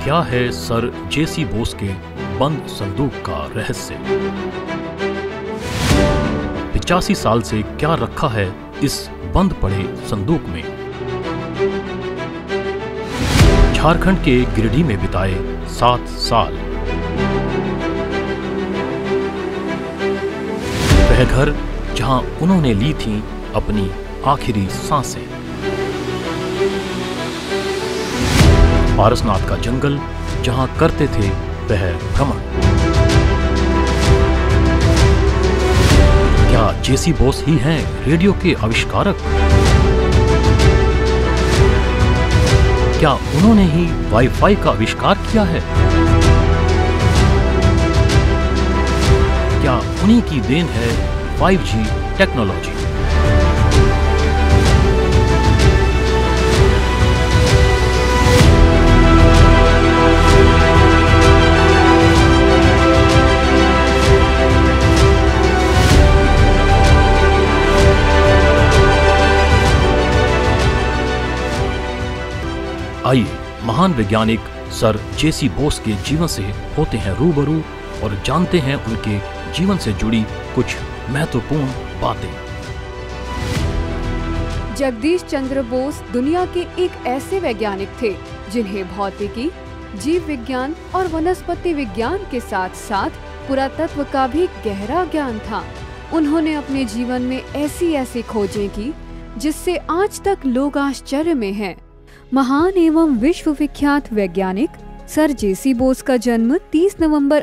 क्या है sir J C Bose के बंद संदूक का रहस्य? 85 साल से क्या रखा है इस बंद पड़े संदूक में? झारखंड के गिरिडीह में बिताए 7 साल। वह घर जहां उन्होंने ली थीं अपनी आखिरी सांसें। पारसनाथ का जंगल जहां करते थे वह भ्रमण। क्या जेसी बोस ही हैं रेडियो के आविष्कारक? क्या उन्होंने ही वाईफाई का आविष्कार किया है? क्या उन्हीं की देन है 5G टेक्नोलॉजी? आइए महान वैज्ञानिक सर जेसी बोस के जीवन से होते हैं रूबरू और जानते हैं उनके जीवन से जुड़ी कुछ महत्वपूर्ण बातें। जगदीश चंद्र बोस दुनिया के एक ऐसे वैज्ञानिक थे जिन्हें भौतिकी, जीव विज्ञान और वनस्पति विज्ञान के साथ साथ पुरातत्व का भी गहरा ज्ञान था। उन्होंने अपने जीवन में ऐसी खोजें की जिससे आज तक लोग आश्चर्य में हैं। महान एवं विश्व विख्यात वैज्ञानिक सर जेसी बोस का जन्म 30 नवंबर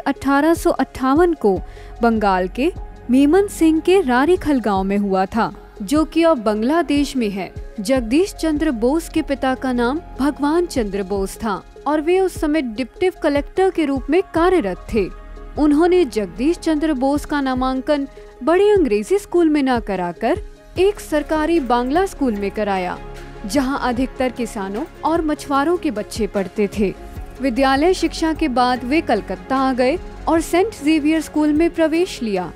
1858 को बंगाल के मेमन सिंह के रारीखल गांव में हुआ था, जो कि अब बांग्लादेश में है। जगदीश चंद्र बोस के पिता का नाम भगवान चंद्र बोस था और वे उस समय डिप्टी कलेक्टर के रूप में कार्यरत थे। उन्होंने जगदीश चंद्र बोस का नामांकन बड़े अंग्रेजी स्कूल में न कराकर एक सरकारी बांग्ला स्कूल में कराया, जहां अधिकतर किसानों और मछुआरों के बच्चे पढ़ते थे। विद्यालय शिक्षा के बाद वे कलकत्ता आ गए और सेंट जेवियर स्कूल में प्रवेश लिया।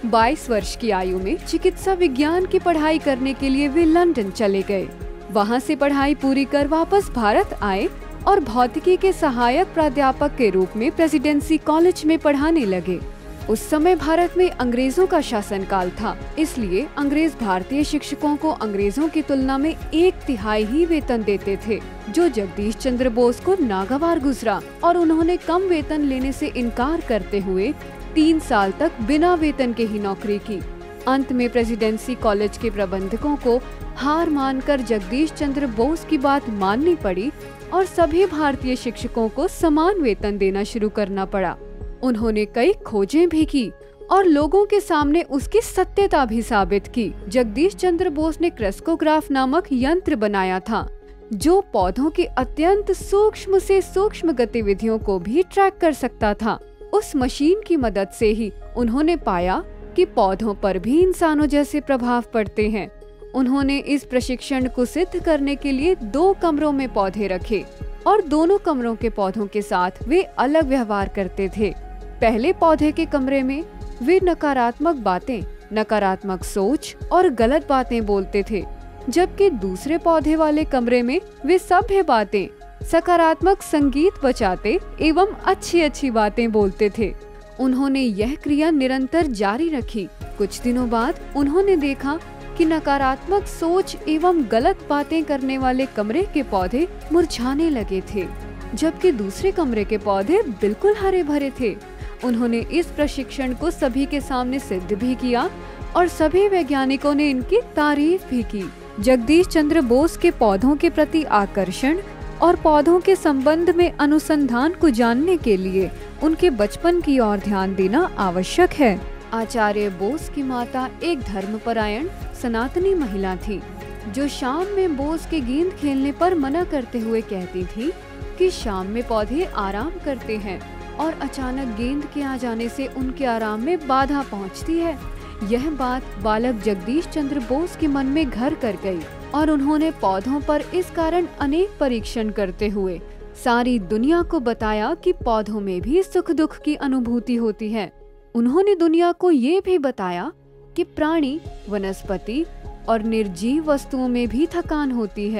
22 वर्ष की आयु में चिकित्सा विज्ञान की पढ़ाई करने के लिए वे लंदन चले गए। वहां से पढ़ाई पूरी कर वापस भारत आए और भौतिकी के सहायक प्राध्यापक के रूप में प्रेसिडेंसी कॉलेज में पढ़ाने लगे। उस समय भारत में अंग्रेजों का शासनकाल था, इसलिए अंग्रेज भारतीय शिक्षकों को अंग्रेजों की तुलना में 1/3 ही वेतन देते थे, जो जगदीश चंद्र बोस को नागवार गुजरा और उन्होंने कम वेतन लेने से इनकार करते हुए 3 साल तक बिना वेतन के ही नौकरी की। अंत में प्रेसिडेंसी कॉलेज के प्रबंधकों को हार मानकर जगदीश चंद्र बोस की बात माननी पड़ी और सभी भारतीय शिक्षकों को समान वेतन देना शुरू करना पड़ा। उन्होंने कई खोजें भी की और लोगों के सामने उसकी सत्यता भी साबित की। जगदीश चंद्र बोस ने क्रेस्कोग्राफ नामक यंत्र बनाया था, जो पौधों की अत्यंत सूक्ष्म से सूक्ष्म गतिविधियों को भी ट्रैक कर सकता था। उस मशीन की मदद से ही उन्होंने पाया कि पौधों पर भी इंसानों जैसे प्रभाव पड़ते हैं। उन्होंने इस प्रशिक्षण को सिद्ध करने के लिए 2 कमरों में पौधे रखे और दोनों कमरों के पौधों के साथ वे अलग व्यवहार करते थे। पहले पौधे के कमरे में वे नकारात्मक बातें, नकारात्मक सोच और गलत बातें बोलते थे, जबकि दूसरे पौधे वाले कमरे में वे सभ्य बातें, सकारात्मक संगीत बजाते एवं अच्छी बातें बोलते थे। उन्होंने यह क्रिया निरंतर जारी रखी। कुछ दिनों बाद उन्होंने देखा कि नकारात्मक सोच एवं गलत बातें करने वाले कमरे के पौधे मुरझाने लगे थे, जबकि दूसरे कमरे के पौधे बिल्कुल हरे भरे थे। उन्होंने इस प्रशिक्षण को सभी के सामने सिद्ध भी किया और सभी वैज्ञानिकों ने इनकी तारीफ भी की। जगदीश चंद्र बोस के पौधों के प्रति आकर्षण और पौधों के संबंध में अनुसंधान को जानने के लिए उनके बचपन की ओर ध्यान देना आवश्यक है। आचार्य बोस की माता एक धर्मपरायण सनातनी महिला थी, जो शाम में बोस के गेंद खेलने पर मना करते हुए कहती थी कि शाम में पौधे आराम करते हैं और अचानक गेंद के आ जाने से उनके आराम में बाधा पहुंचती है। यह बात बालक जगदीश चंद्र बोस के मन में घर कर गई और उन्होंने पौधों पर इस कारण अनेक परीक्षण करते हुए सारी दुनिया को बताया कि पौधों में भी सुख दुख की अनुभूति होती है। उन्होंने दुनिया को ये भी बताया कि प्राणी, वनस्पति और निर्जीव वस्तुओं में भी थकान होती है।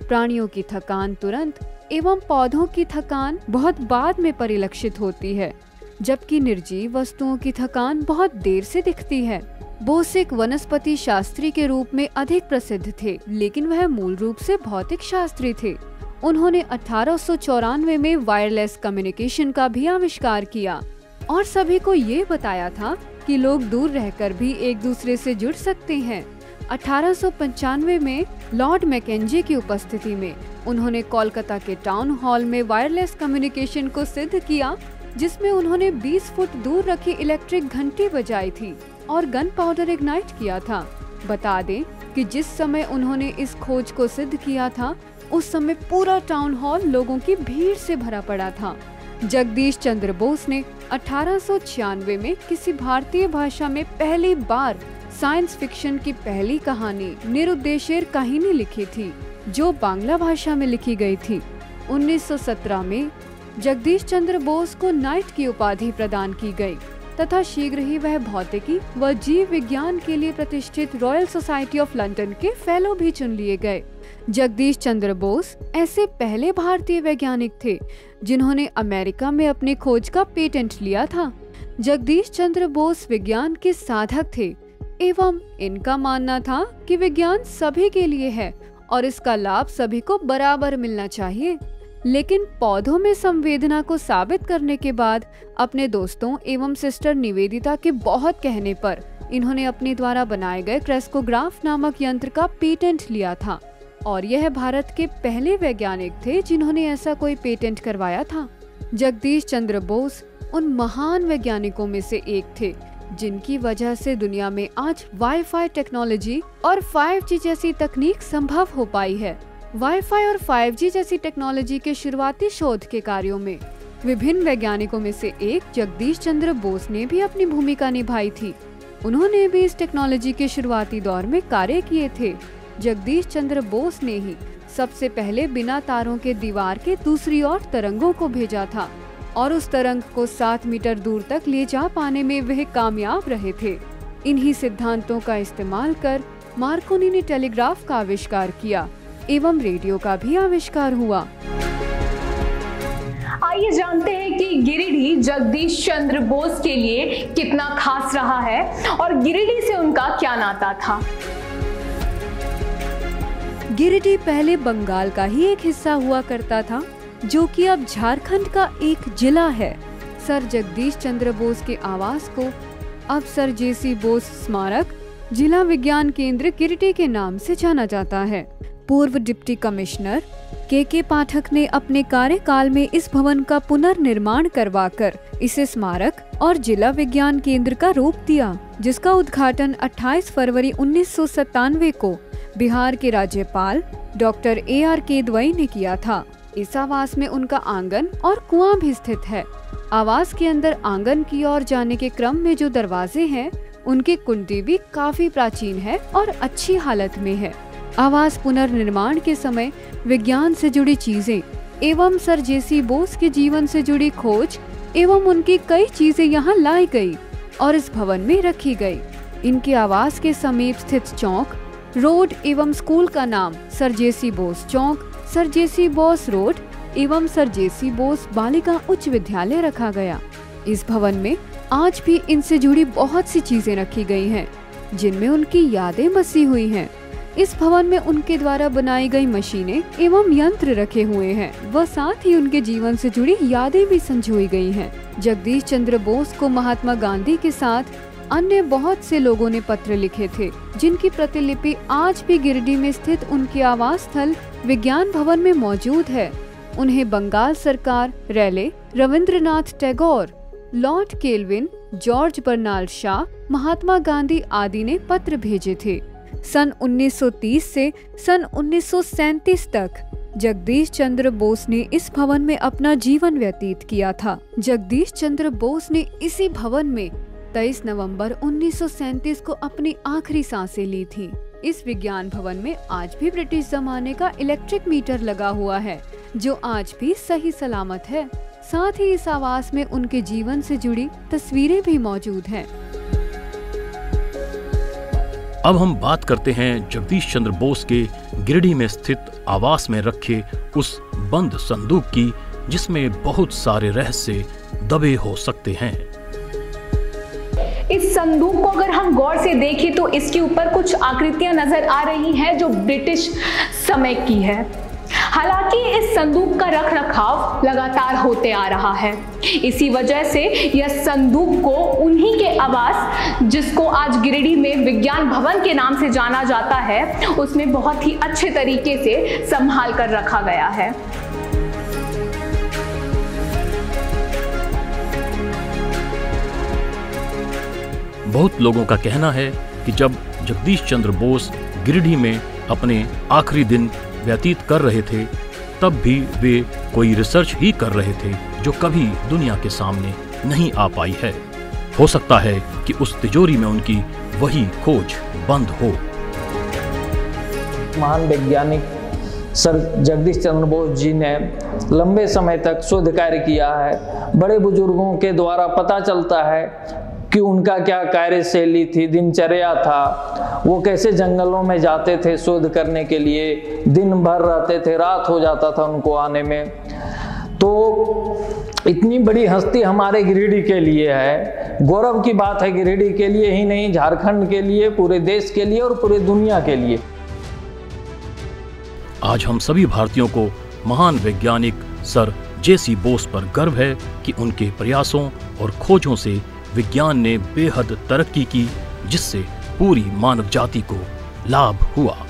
प्राणियों की थकान तुरंत एवं पौधों की थकान बहुत बाद में परिलक्षित होती है, जबकि निर्जीव वस्तुओं की थकान बहुत देर से दिखती है। बोस एक वनस्पति शास्त्री के रूप में अधिक प्रसिद्ध थे, लेकिन वह मूल रूप से भौतिक शास्त्री थे। उन्होंने 1894 में वायरलेस कम्युनिकेशन का भी आविष्कार किया और सभी को ये बताया था कि लोग दूर रहकर भी एक दूसरे से जुड़ सकते हैं। 1895 में लॉर्ड मैकेंजी की उपस्थिति में उन्होंने कोलकाता के टाउन हॉल में वायरलेस कम्युनिकेशन को सिद्ध किया, जिसमें उन्होंने 20 फुट दूर रखी इलेक्ट्रिक घंटी बजाई थी और गन पाउडर इग्नाइट किया था। बता दें कि जिस समय उन्होंने इस खोज को सिद्ध किया था, उस समय पूरा टाउन हॉल लोगों की भीड़ से भरा पड़ा था। जगदीश चंद्र बोस ने 1896 में किसी भारतीय भाषा में पहली बार साइंस फिक्शन की पहली कहानी निरुद्देशेर कहानी लिखी थी, जो बांग्ला भाषा में लिखी गई थी। 1917 में जगदीश चंद्र बोस को नाइट की उपाधि प्रदान की गई तथा शीघ्र ही वह भौतिकी व जीव विज्ञान के लिए प्रतिष्ठित रॉयल सोसाइटी ऑफ लंदन के फेलो भी चुन लिए गए। जगदीश चंद्र बोस ऐसे पहले भारतीय वैज्ञानिक थे जिन्होंने अमेरिका में अपनी खोज का पेटेंट लिया था। जगदीश चंद्र बोस विज्ञान के साधक थे एवं इनका मानना था कि विज्ञान सभी के लिए है और इसका लाभ सभी को बराबर मिलना चाहिए। लेकिन पौधों में संवेदना को साबित करने के बाद अपने दोस्तों एवं सिस्टर निवेदिता के बहुत कहने पर इन्होंने अपने द्वारा बनाए गए क्रेस्कोग्राफ नामक यंत्र का पेटेंट लिया था और यह भारत के पहले वैज्ञानिक थे जिन्होंने ऐसा कोई पेटेंट करवाया था। जगदीश चंद्र बोस उन महान वैज्ञानिकों में से एक थे जिनकी वजह से दुनिया में आज वाईफाई टेक्नोलॉजी और 5G जैसी तकनीक संभव हो पाई है। वाईफाई और 5G जैसी टेक्नोलॉजी के शुरुआती शोध के कार्यों में विभिन्न वैज्ञानिकों में से एक जगदीश चंद्र बोस ने भी अपनी भूमिका निभाई थी। उन्होंने भी इस टेक्नोलॉजी के शुरुआती दौर में कार्य किए थे। जगदीश चंद्र बोस ने ही सबसे पहले बिना तारों के दीवार के दूसरी ओर तरंगों को भेजा था और उस तरंग को 7 मीटर दूर तक ले जा पाने में वह कामयाब रहे थे। इन्हीं सिद्धांतों का इस्तेमाल कर मार्कोनी ने टेलीग्राफ का आविष्कार किया एवं रेडियो का भी आविष्कार हुआ। आइए जानते हैं कि गिरिडीह जगदीश चंद्र बोस के लिए कितना खास रहा है और गिरिडीह से उनका क्या नाता था। गिरिडीह पहले बंगाल का ही एक हिस्सा हुआ करता था, जो कि अब झारखंड का एक जिला है। सर जगदीश चंद्र बोस के आवास को अब सर जेसी बोस स्मारक जिला विज्ञान केंद्र गिरिडीह के नाम से जाना जाता है। पूर्व डिप्टी कमिश्नर के पाठक ने अपने कार्यकाल में इस भवन का पुनर्निर्माण करवाकर इसे स्मारक और जिला विज्ञान केंद्र का रूप दिया, जिसका उद्घाटन 28 फरवरी 1997 को बिहार के राज्यपाल डॉक्टर AR केदवई ने किया था। इस आवास में उनका आंगन और कुआं भी स्थित है। आवास के अंदर आंगन की ओर जाने के क्रम में जो दरवाजे हैं, उनकी कुंडी भी काफी प्राचीन है और अच्छी हालत में है। आवास पुनर्निर्माण के समय विज्ञान से जुड़ी चीजें एवं सर जेसी बोस के जीवन से जुड़ी खोज एवं उनकी कई चीजें यहाँ लाई गई और इस भवन में रखी गई। इनके आवास के समीप स्थित चौक, रोड एवं स्कूल का नाम सर जेसी बोस चौक, सर जेसी बोस रोड एवं सर जेसी बोस बालिका उच्च विद्यालय रखा गया। इस भवन में आज भी इनसे जुड़ी बहुत सी चीजें रखी गई हैं, जिनमें उनकी यादें बसी हुई हैं। इस भवन में उनके द्वारा बनाई गई मशीनें एवं यंत्र रखे हुए हैं व साथ ही उनके जीवन से जुड़ी यादें भी संजोई गई हैं। जगदीश चंद्र बोस को महात्मा गांधी के साथ अन्य बहुत से लोगों ने पत्र लिखे थे, जिनकी प्रतिलिपि आज भी गिरिडीह में स्थित उनके आवास स्थल विज्ञान भवन में मौजूद है। उन्हें बंगाल सरकार, Rayleigh, Rabindranath Tagore, lord Kelvin, George Bernard Shaw, Mahatma Gandhi आदि ने पत्र भेजे थे। सन 1930 से सन 1937 तक जगदीश चंद्र बोस ने इस भवन में अपना जीवन व्यतीत किया था। जगदीश चंद्र बोस ने इसी भवन में 23 नवंबर 1937 को अपनी आखिरी सांसें ली थी। इस विज्ञान भवन में आज भी ब्रिटिश जमाने का इलेक्ट्रिक मीटर लगा हुआ है, जो आज भी सही सलामत है। साथ ही इस आवास में उनके जीवन से जुड़ी तस्वीरें भी मौजूद हैं। अब हम बात करते हैं जगदीश चंद्र बोस के गिरिडीह में स्थित आवास में रखे उस बंद संदूक की, जिसमें बहुत सारे रहस्य दबे हो सकते हैं। इस संदूक को अगर हम गौर से देखें तो इसके ऊपर कुछ आकृतियां नजर आ रही हैं जो ब्रिटिश समय की है। हालांकि इस संदूक का रखरखाव लगातार होते आ रहा है। इसी वजह से यह संदूक को उन्हीं के आवास, जिसको आज गिरिडीह में विज्ञान भवन के नाम से जाना जाता है, उसमें बहुत ही अच्छे तरीके से संभाल कर रखा गया है। बहुत लोगों का कहना है कि जब जगदीश चंद्र बोस गिरिडीह में अपने आखिरी दिन व्यतीत कर रहे थे, तब भी वे कोई रिसर्च ही कर रहे थे जो कभी दुनिया के सामने नहीं आ पाई है। हो सकता है कि उस तिजोरी में उनकी वही खोज बंद हो। महान वैज्ञानिक सर जगदीश चंद्र बोस जी ने लंबे समय तक शोध कार्य किया है। बड़े बुजुर्गों के द्वारा पता चलता है कि उनका क्या कार्यशैली थी, दिनचर्या था, वो कैसे जंगलों में जाते थे शोध करने के लिए, दिन भर रहते थे, रात हो जाता था उनको आने में। तो इतनी बड़ी हस्ती हमारे गिरिडीह के लिए है, गौरव की बात है गिरिडीह के लिए ही नहीं, झारखंड के लिए, पूरे देश के लिए और पूरे दुनिया के लिए। आज हम सभी भारतीयों को महान वैज्ञानिक सर जेसी बोस पर गर्व है कि उनके प्रयासों और खोजों से विज्ञान ने बेहद तरक्की की, जिससे पूरी मानव जाति को लाभ हुआ।